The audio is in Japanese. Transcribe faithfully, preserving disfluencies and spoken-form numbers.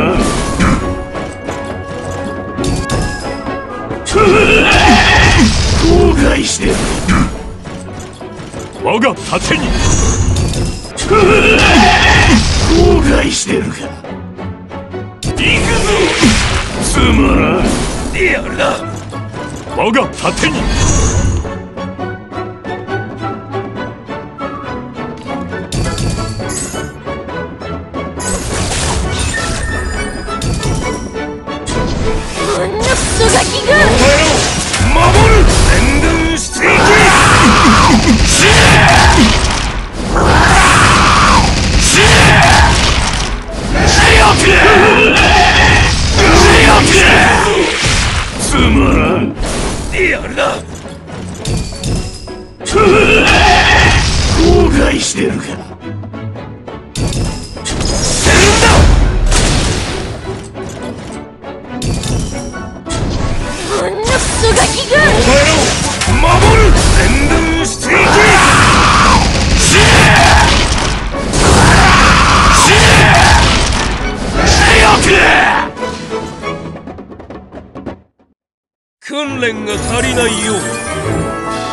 ら後悔してる。我が盾に後悔してるか。行くぞ。つまらん。やるな。我が盾にこんなクソガキが。 お前らを守る。全軍していけ。死ね。死ね。強く強くつまらん。やるな。後悔してるか。死んだ。 こんなクソガキが。 お前らを守る。全軍していけ。死ね。死ね。強く訓練が足りないようだ。